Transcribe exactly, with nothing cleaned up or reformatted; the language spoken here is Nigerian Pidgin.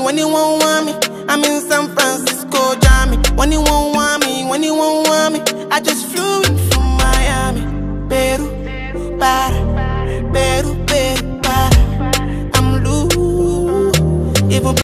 when you won't want me. I'm in San Francisco, Jammy. When you won't want me, when you won't want me, I just flew